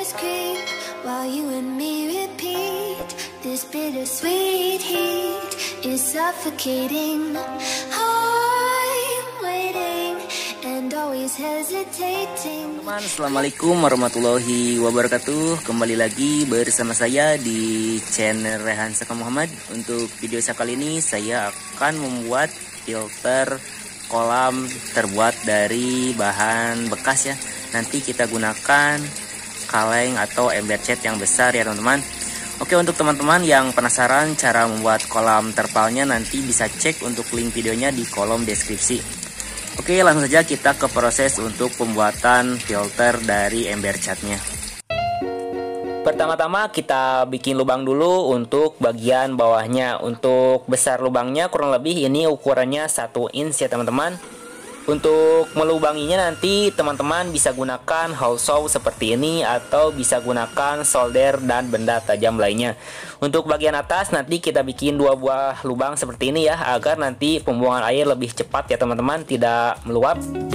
memories creep while you and me repeat. This bittersweet heat is suffocating. I'm waiting and always hesitating. Teman, assalamualaikum warahmatullahi wabarakatuh. Kembali lagi bersama saya di channel Rehan Saka Muhammad. Untuk video saya kali ini saya akan membuat filter kolam terbuat dari bahan bekas ya. Nanti kita gunakan kaleng atau ember cat yang besar ya teman-teman. Oke, untuk teman-teman yang penasaran cara membuat kolam terpalnya, nanti bisa cek untuk link videonya di kolom deskripsi. Oke, langsung saja kita ke proses untuk pembuatan filter dari ember catnya. Pertama-tama kita bikin lubang dulu untuk bagian bawahnya. Untuk besar lubangnya kurang lebih ini ukurannya 1 inch ya teman-teman. Untuk melubanginya nanti teman-teman bisa gunakan hole saw seperti ini, atau bisa gunakan solder dan benda tajam lainnya. Untuk bagian atas nanti kita bikin 2 buah lubang seperti ini ya, agar nanti pembuangan air lebih cepat ya teman-teman, tidak meluap.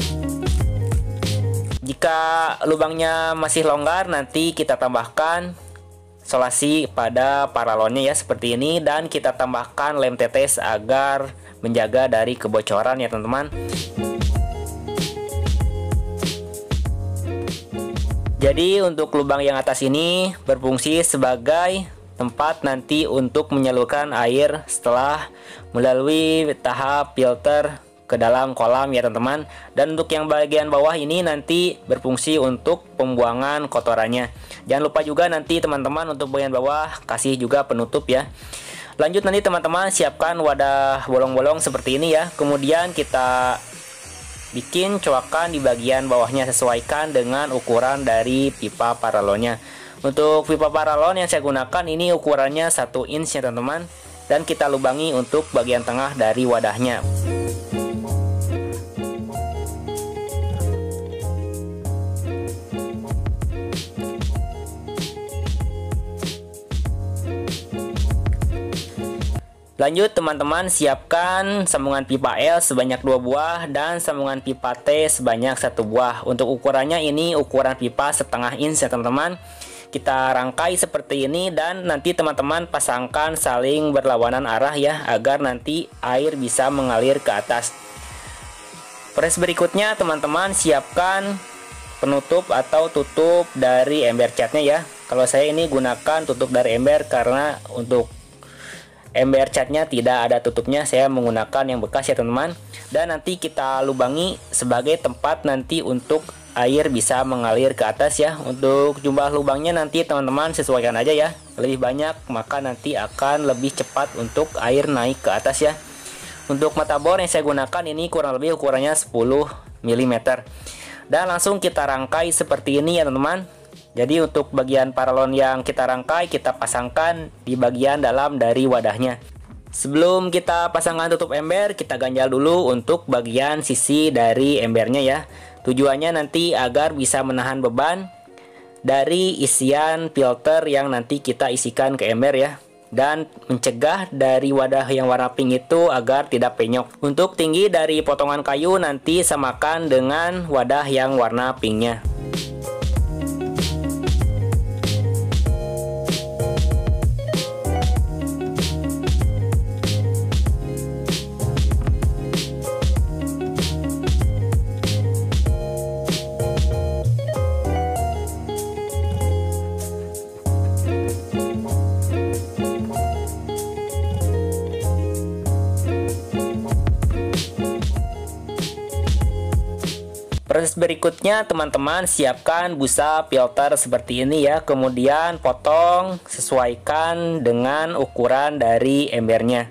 Jika lubangnya masih longgar, nanti kita tambahkan solasi pada paralonnya ya seperti ini, dan kita tambahkan lem tetes agar menjaga dari kebocoran ya teman-teman. Jadi untuk lubang yang atas ini berfungsi sebagai tempat nanti untuk menyalurkan air setelah melalui tahap filter ke dalam kolam ya teman-teman. Dan untuk yang bagian bawah ini nanti berfungsi untuk pembuangan kotorannya. Jangan lupa juga nanti teman-teman untuk bagian bawah kasih juga penutup ya. Lanjut, nanti teman-teman siapkan wadah bolong-bolong seperti ini ya. Kemudian kita bikin coakan di bagian bawahnya, sesuaikan dengan ukuran dari pipa paralonnya. Untuk pipa paralon yang saya gunakan ini ukurannya 1 inch ya teman-teman, dan kita lubangi untuk bagian tengah dari wadahnya. Lanjut teman-teman, siapkan sambungan pipa L sebanyak 2 buah dan sambungan pipa T sebanyak 1 buah. Untuk ukurannya ini ukuran pipa 1/2 inch ya teman-teman. Kita rangkai seperti ini dan nanti teman-teman pasangkan saling berlawanan arah ya, agar nanti air bisa mengalir ke atas. Proses berikutnya teman-teman siapkan penutup atau tutup dari ember catnya ya. Kalau saya ini gunakan tutup dari ember karena untuk ember catnya tidak ada tutupnya, saya menggunakan yang bekas ya teman-teman. Dan nanti kita lubangi sebagai tempat nanti untuk air bisa mengalir ke atas ya. Untuk jumlah lubangnya nanti teman-teman sesuaikan aja ya. Lebih banyak maka nanti akan lebih cepat untuk air naik ke atas ya. Untuk mata bor yang saya gunakan ini kurang lebih ukurannya 10 mm. Dan langsung kita rangkai seperti ini ya teman-teman. Jadi untuk bagian paralon yang kita rangkai, kita pasangkan di bagian dalam dari wadahnya. Sebelum kita pasangkan tutup ember, kita ganjal dulu untuk bagian sisi dari embernya ya. Tujuannya nanti agar bisa menahan beban dari isian filter yang nanti kita isikan ke ember ya. Dan mencegah dari wadah yang warna pink itu agar tidak penyok. Untuk tinggi dari potongan kayu nanti samakan dengan wadah yang warna pinknya. Proses berikutnya teman-teman siapkan busa filter seperti ini ya. Kemudian potong sesuaikan dengan ukuran dari embernya.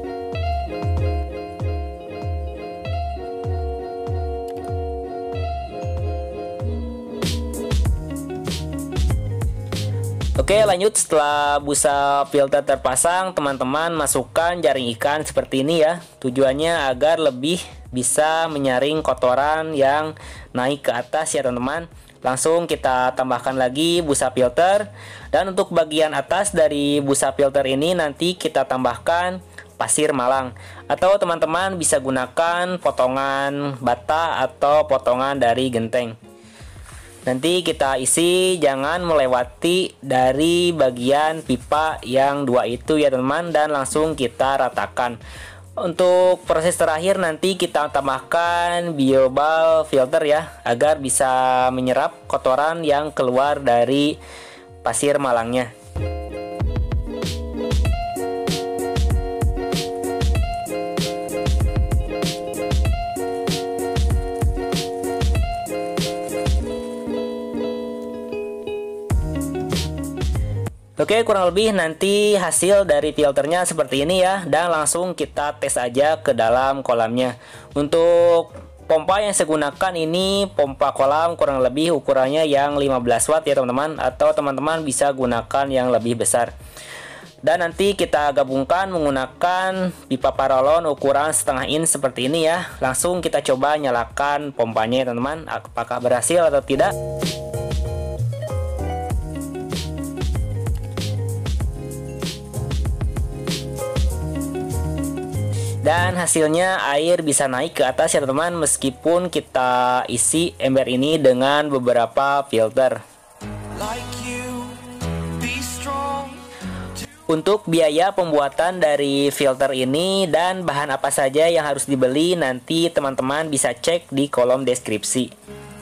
Oke, lanjut setelah busa filter terpasang, teman-teman masukkan jaring ikan seperti ini ya. Tujuannya agar lebih bisa menyaring kotoran yang naik ke atas ya teman-teman. Langsung kita tambahkan lagi busa filter. Dan untuk bagian atas dari busa filter ini nanti kita tambahkan pasir malang. Atau teman-teman bisa gunakan potongan bata atau potongan dari genteng. Nanti kita isi, jangan melewati dari bagian pipa yang dua itu ya teman-teman, dan langsung kita ratakan. Untuk proses terakhir nanti kita tambahkan biobal filter ya, agar bisa menyerap kotoran yang keluar dari pasir malangnya. Oke, kurang lebih nanti hasil dari filternya seperti ini ya, dan langsung kita tes aja ke dalam kolamnya. Untuk pompa yang saya gunakan ini pompa kolam kurang lebih ukurannya yang 15 watt ya teman-teman, atau teman-teman bisa gunakan yang lebih besar. Dan nanti kita gabungkan menggunakan pipa paralon ukuran setengah inch seperti ini ya. Langsung kita coba nyalakan pompanya ya teman-teman, apakah berhasil atau tidak. Dan hasilnya air bisa naik ke atas ya teman-teman, meskipun kita isi ember ini dengan beberapa filter. Untuk biaya pembuatan dari filter ini dan bahan apa saja yang harus dibeli, nanti teman-teman bisa cek di kolom deskripsi.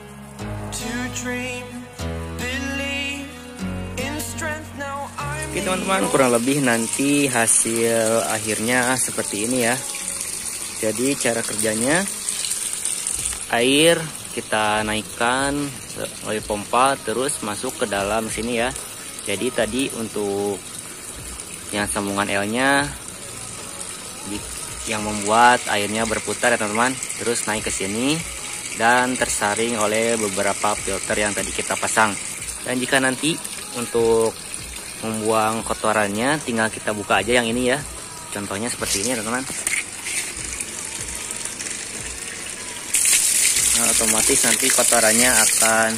Oke teman-teman, kurang lebih nanti hasil akhirnya seperti ini ya. Jadi cara kerjanya, air kita naikkan melalui pompa terus masuk ke dalam sini ya. Jadi tadi untuk yang sambungan L-nya yang membuat airnya berputar ya teman-teman, terus naik ke sini dan tersaring oleh beberapa filter yang tadi kita pasang. Dan jika nanti untuk membuang kotorannya, tinggal kita buka aja yang ini ya, contohnya seperti ini teman-teman. Nah, otomatis nanti kotorannya akan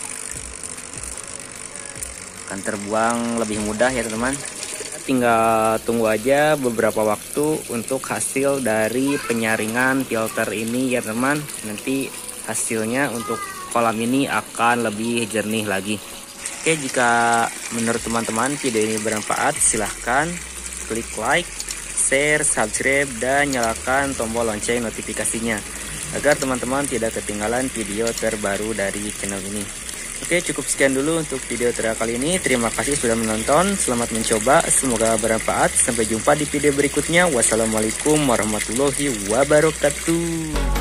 terbuang lebih mudah ya teman-teman. Tinggal tunggu aja beberapa waktu untuk hasil dari penyaringan filter ini ya teman. Nanti hasilnya untuk kolam ini akan lebih jernih lagi. Oke, jika menurut teman-teman video ini bermanfaat, silahkan klik like, share, subscribe, dan nyalakan tombol lonceng notifikasinya agar teman-teman tidak ketinggalan video terbaru dari channel ini. Oke, cukup sekian dulu untuk video tutorial kali ini. Terima kasih sudah menonton, selamat mencoba, semoga bermanfaat. Sampai jumpa di video berikutnya. Wassalamualaikum warahmatullahi wabarakatuh.